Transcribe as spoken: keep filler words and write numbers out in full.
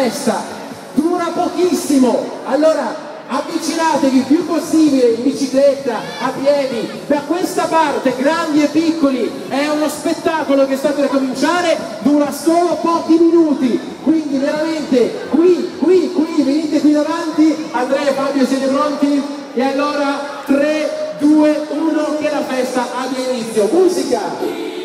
festa dura pochissimo, allora avvicinatevi il più possibile in bicicletta, a piedi, da questa parte, grandi e piccoli, è uno spettacolo che sta per cominciare, dura solo pochi minuti, quindi veramente qui, qui, qui, venite qui davanti, Andrea e Fabio siete pronti? E allora tre, due, uno, che la festa abbia inizio, musica!